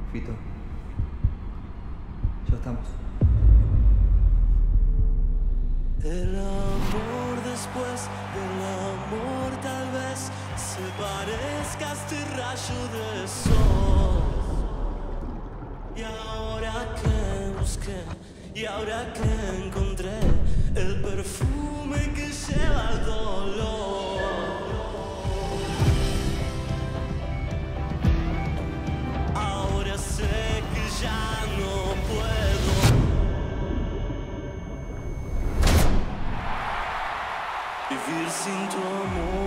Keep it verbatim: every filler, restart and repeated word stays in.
Fito, ya estamos. El amor después del amor tal vez se parezca a este rayo de sol. Y ahora que busqué, y ahora que encontré el perfume que lleva el dolor, ahora sé que ya no puedo vivir sin tu amor.